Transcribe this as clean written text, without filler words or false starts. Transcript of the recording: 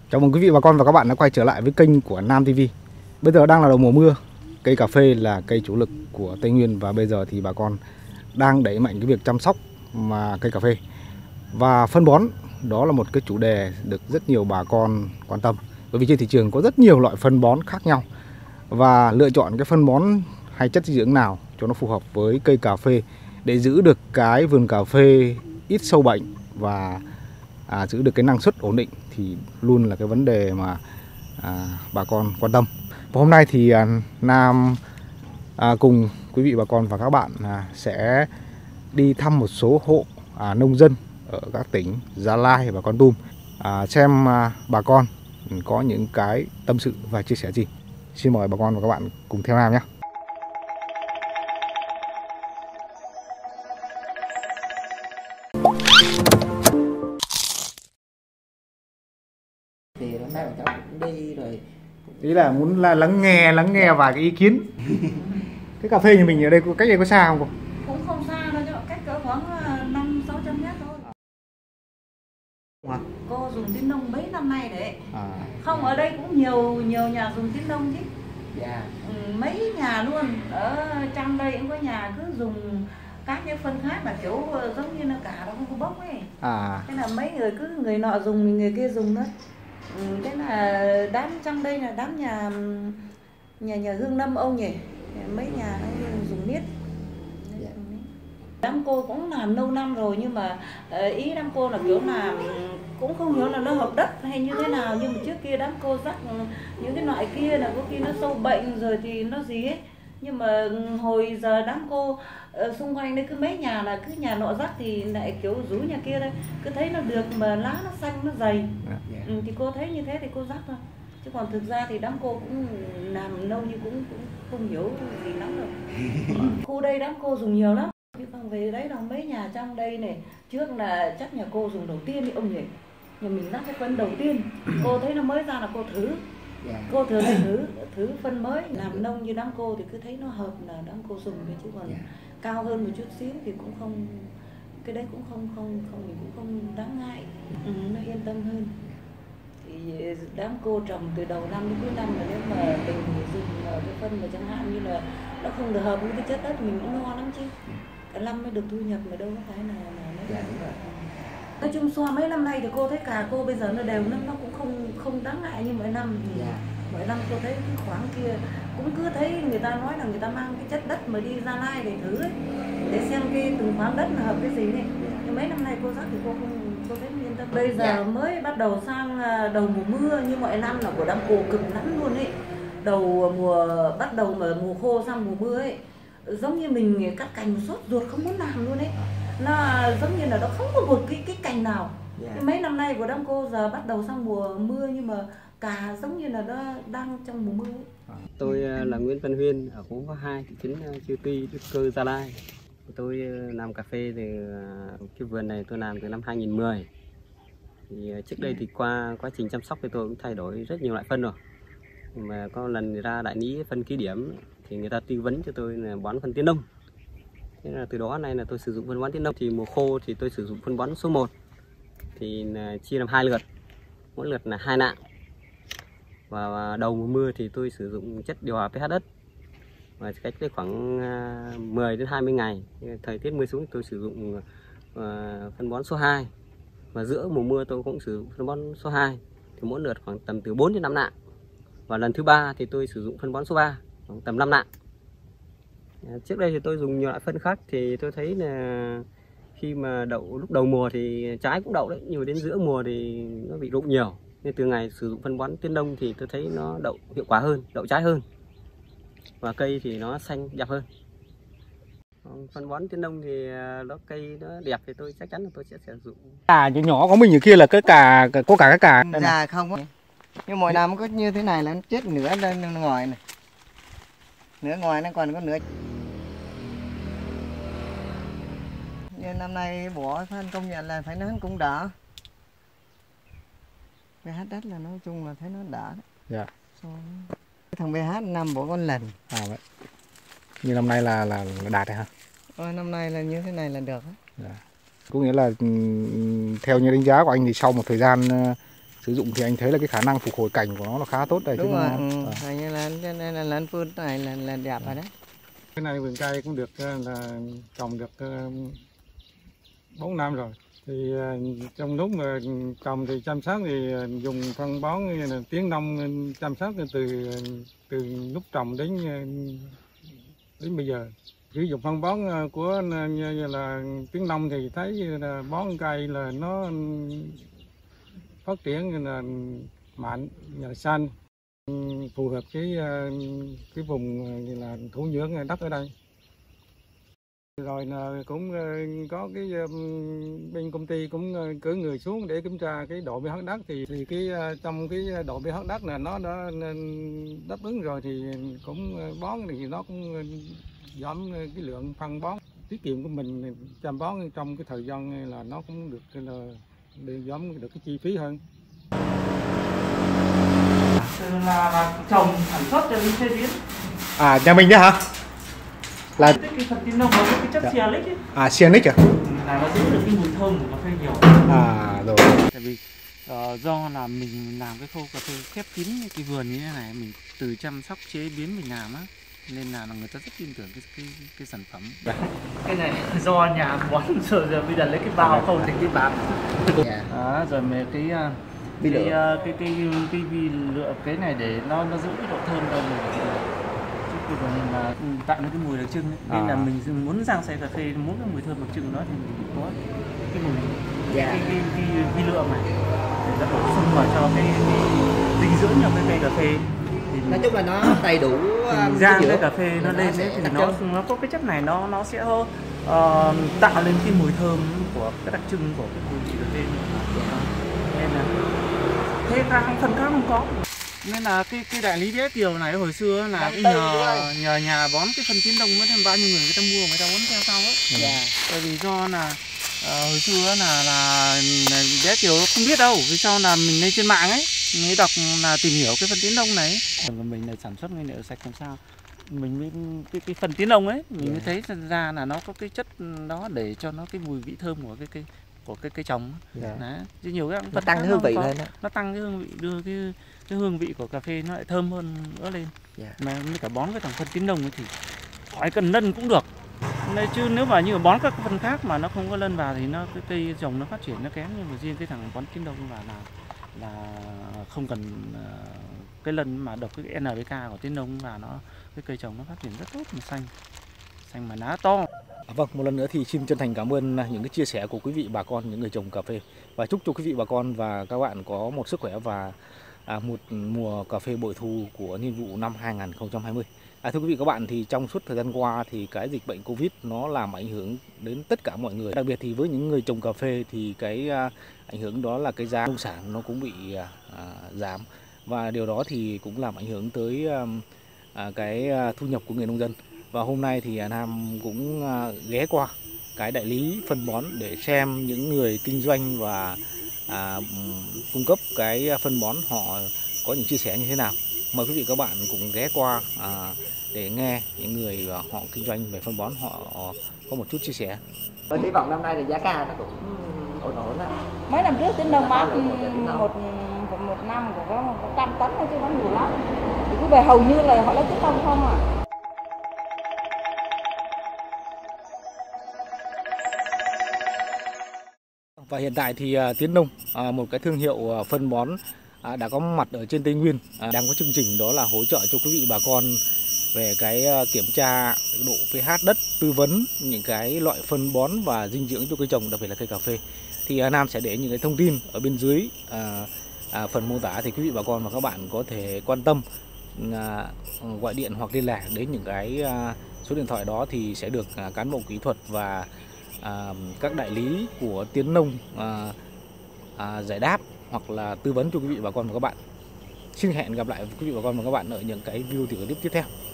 Chào mừng quý vị bà con và các bạn đã quay trở lại với kênh của Nam TV. Bây giờ đang là đầu mùa mưa, cây cà phê là cây chủ lực của Tây Nguyên và bây giờ thì bà con đang đẩy mạnh cái việc chăm sóc mà cây cà phê. Và phân bón đó là một cái chủ đề được rất nhiều bà con quan tâm. Bởi vì trên thị trường có rất nhiều loại phân bón khác nhau và lựa chọn cái phân bón hay chất dinh dưỡng nào cho nó phù hợp với cây cà phê để giữ được cái vườn cà phê ít sâu bệnh và giữ được cái năng suất ổn định thì luôn là cái vấn đề mà bà con quan tâm. Và hôm nay thì Nam cùng quý vị bà con và các bạn sẽ đi thăm một số hộ nông dân ở các tỉnh Gia Lai và Kon Tum, xem bà con có những cái tâm sự và chia sẻ gì. Xin mời bà con và các bạn cùng theo Nam nhé. Thì hôm nay cháu cũng đi rồi. Ý là muốn lắng nghe vài cái ý kiến. Cái cà phê nhà mình ở đây cách đây có xa không cô? Cũng không xa đâu, cách cỡ khoảng 500-600 mét thôi. Cô dùng tín nông mấy năm nay đấy. Không, ở đây cũng nhiều nhà dùng tín nông chứ. Dạ. Mấy nhà luôn. Ở trong đây cũng có nhà cứ dùng các cái phân khác là kiểu giống như nó cả nó không có bốc ấy. Thế là mấy người cứ người nọ dùng người kia dùng đó. Thế là đám trong đây là đám nhà Hương Lâm ông nhỉ, mấy nhà nó dùng miết. Đám cô cũng làm lâu năm rồi nhưng mà ý đám cô là kiểu làm cũng không hiểu là nó hợp đất hay như thế nào, nhưng mà trước kia đám cô rắc những cái loại kia là có khi nó sâu bệnh rồi thì nó gì ấy. Nhưng mà hồi giờ đám cô xung quanh đây cứ mấy nhà là cứ nhà nọ rắc thì lại kiểu rú nhà kia đây, cứ thấy nó được mà lá nó xanh nó dày. Thì cô thấy như thế thì cô rắc thôi, chứ còn thực ra thì đám cô cũng làm lâu nhưng cũng không hiểu gì lắm đâu. Khu đây đám cô dùng nhiều lắm, chứ không về đấy đâu. Mấy nhà trong đây này trước là chắc nhà cô dùng đầu tiên đi ông nhỉ, nhà mình rắc cái phân đầu tiên cô thấy nó mới ra là cô thử. Cô thường thử phân mới. Làm nông như đám cô thì cứ thấy nó hợp là đám cô dùng thôi, chứ còn cao hơn một chút xíu thì cũng không, cái đấy cũng không mình cũng không đáng ngại. Nó yên tâm hơn. Thì đám cô trồng từ đầu năm đến cuối năm là nếu mà mình dùng cái phân mà chẳng hạn như là nó không được hợp với cái chất đất mình cũng lo lắm chứ. Cả năm mới được thu nhập mà đâu có phải là nó nói chung so mấy năm nay thì cô thấy cả cô bây giờ nó đều nó cũng không đáng ngại như mỗi năm. Mỗi năm cô thấy cái khoảng kia cũng cứ thấy người ta nói là người ta mang cái chất đất mà đi Gia Lai để thử ấy, để xem cái từng khoáng đất là hợp cái gì này. Nhưng mấy năm nay cô rắc thì cô thấy yên tâm. Bây giờ mới bắt đầu sang đầu mùa mưa, như mọi năm là của đám cô cực lắm luôn ấy. Bắt đầu mà mùa khô sang mùa mưa ấy, giống như mình cắt cành sốt ruột không muốn làm luôn ấy. Nó giống như là nó không có một cái cành nào. Mấy năm nay của đám cô giờ bắt đầu sang mùa mưa nhưng mà cà giống như là nó đang trong mùa mưa ấy. Tôi là Nguyễn Văn Huyên ở khu phố 2 thị trấn Chư Tuy, Đức Cơ, Gia Lai. Tôi làm cà phê thì cái vườn này tôi làm từ năm 2010. Thì trước đây thì qua quá trình chăm sóc thì tôi cũng thay đổi rất nhiều loại phân rồi. Mà có lần ra đại lý phân ký điểm thì người ta tư vấn cho tôi là bón phân Tiến Đông. Thế là từ đó nay là tôi sử dụng phân bón Tiến Đông. Thì mùa khô thì tôi sử dụng phân bón số 1 thì chia làm 2 lượt, mỗi lượt là 2 nạng. Và đầu mùa mưa thì tôi sử dụng chất điều hòa pH đất, và cách đây khoảng 10 đến 20 ngày thời tiết mưa xuống tôi sử dụng phân bón số 2. Và giữa mùa mưa tôi cũng sử dụng phân bón số 2 thì mỗi lượt khoảng tầm từ 4 đến 5 nạng. Và lần thứ 3 thì tôi sử dụng phân bón số 3 khoảng tầm 5 nạng. Trước đây thì tôi dùng nhiều loại phân khác thì tôi thấy là khi mà lúc đầu mùa thì trái cũng đậu đấy, nhưng mà đến giữa mùa thì nó bị rụng nhiều. Nên từ ngày sử dụng phân bón Tiến Đông thì tôi thấy nó đậu hiệu quả hơn, đậu trái hơn và cây thì nó xanh đẹp hơn. Phân bón Tiến Đông thì cây nó đẹp thì tôi chắc chắn là tôi sẽ sử dụng. Nhỏ nhỏ của mình ở kia là cái cà, có cả cái cà. Dạ không có. Nhưng mỗi năm có như thế này là nó chết nửa lên ngoài này. Nửa ngoài nó còn có nửa. Nhưng năm nay bỏ phân công nhận là phải nó cũng đỡ. pH đất là nói chung là thấy nó đỡ đấy. Thằng pH năm bỏ con lần. Vậy. Như năm nay là đạt rồi hả? Năm nay là như thế này là được. Có nghĩa là theo như đánh giá của anh thì sau một thời gian sử dụng thì anh thấy là cái khả năng phục hồi cành của nó là khá tốt đây. Đúng chứ rồi, nó... hình như là anh phun này là đẹp rồi đấy. Cái này vườn cây cũng được là trồng được 4 năm rồi. Thì trong lúc mà trồng thì chăm sóc thì dùng phân bón như là Tiến Nông chăm sóc từ lúc trồng đến bây giờ. Sử dụng phân bón của như là Tiến Nông thì thấy là bón cây là nó phát triển như là mạnh, nhờ xanh, phù hợp cái vùng như là thổ nhưỡng đất ở đây. Rồi cũng có cái bên công ty cũng cử người xuống để kiểm tra cái độ pH đất thì cái trong cái độ pH đất là nó đã đáp ứng rồi thì cũng bón thì nó cũng giảm cái lượng phân bón, tiết kiệm của mình chăm bón trong cái thời gian là nó cũng được là để giảm được cái chi phí hơn. Là trồng sản xuất cho đến chế biến. À, nhà mình đấy hả? Là Cái phần tin nông nó có cái chất cyanic ấy. à, cyanic à? Là nó giữ được cái mùi thơm của cà phê nhiều. À rồi. Tại vì do là mình làm cái khâu cà phê khép kín cái vườn như thế này, mình từ chăm sóc chế biến mình làm á, nên là người ta rất tin tưởng cái sản phẩm. Cái này do nhà bón rồi bây giờ lấy cái bao khâu thành cái bám. Rồi mấy cái vi lựa cái này để nó giữ cái độ thơm cho mình. Chứ còn là tạo nên cái mùi đặc trưng ấy. Nên là mình muốn rang xay cà phê, muốn cái mùi thơm đặc trưng đó thì mình có cái mùi cái vi lượng này để nó bổ sung vào cho cái dinh dưỡng cho cái cây cà phê. Thì Nói chung là nó đầy đủ rang cái cà phê nó lên đấy thì nó có cái chất này nó sẽ tạo lên cái mùi thơm của cái đặc trưng của cái mùi vị cà phê. Nên là thế phần khác không có. Nên là cái đại lý đĩa kiều này hồi xưa là cái nhờ nhà bón cái phân Tiến Đông mới thêm bao nhiêu người ta mua, người ta uống theo sau ấy. Bởi vì do là hồi xưa là đĩa kiều không biết đâu, vì sao là mình lên trên mạng ấy, mới đọc là tìm hiểu cái phân Tiến Đông này. Mình là sản xuất nguyên liệu sạch làm sao mình mới cái phần Tiến Đông ấy mình mới thấy ra là nó có cái chất đó để cho nó cái mùi vị thơm của cái trồng. Đấy. Chứ nhiều cái nó tăng cái hương vị lên đó. Nó tăng cái hương vị, đưa cái hương vị của cà phê nó lại thơm hơn nữa lên. Mà với cả bón cái thằng phân Tiến Đông ấy thì khỏi cần lân cũng được. Nên chứ nếu mà như bón các phân khác mà nó không có lân vào thì nó cái cây trồng nó phát triển nó kém, nhưng mà riêng cái thằng bón Tiến Đông vào là không cần cái lân mà độc cái NPK của Tiến Đông vào nó cái cây trồng nó phát triển rất tốt, mà xanh mà lá to. Vâng, một lần nữa thì xin chân thành cảm ơn những cái chia sẻ của quý vị bà con, những người trồng cà phê, và chúc cho quý vị bà con và các bạn có một sức khỏe và một mùa cà phê bội thu của niên vụ năm 2020. Thưa quý vị các bạn, thì trong suốt thời gian qua thì cái dịch bệnh Covid nó làm ảnh hưởng đến tất cả mọi người. Đặc biệt thì với những người trồng cà phê thì cái ảnh hưởng đó là cái giá nông sản nó cũng bị giảm, và điều đó thì cũng làm ảnh hưởng tới cái thu nhập của người nông dân. Và hôm nay thì Nam cũng ghé qua cái đại lý phân bón để xem những người kinh doanh và cung cấp cái phân bón họ có những chia sẻ như thế nào. Mời quý vị các bạn cùng ghé qua để nghe những người họ kinh doanh về phân bón họ có một chút chia sẻ. Tôi hy vọng năm nay thì giá cả nó cũng ổn đó. Mấy năm trước Tiến Đông bán một năm có 100 tấn thôi chứ bán nhiều lắm. Thì cứ về hầu như là họ lấy Tiến Đông không à. Và hiện tại thì Tiến Đông, một cái thương hiệu phân bón đã có mặt ở trên Tây Nguyên, đang có chương trình đó là hỗ trợ cho quý vị bà con về cái kiểm tra độ pH đất, tư vấn những cái loại phân bón và dinh dưỡng cho cây trồng, đặc biệt là cây cà phê. Thì Nam sẽ để những cái thông tin ở bên dưới phần mô tả, thì quý vị bà con và các bạn có thể quan tâm gọi điện hoặc liên lạc đến những cái số điện thoại đó, thì sẽ được cán bộ kỹ thuật và các đại lý của Tiến Nông giải đáp hoặc là tư vấn cho quý vị bà con và các bạn. Xin hẹn gặp lại quý vị bà con và các bạn ở những cái video clip tiếp theo.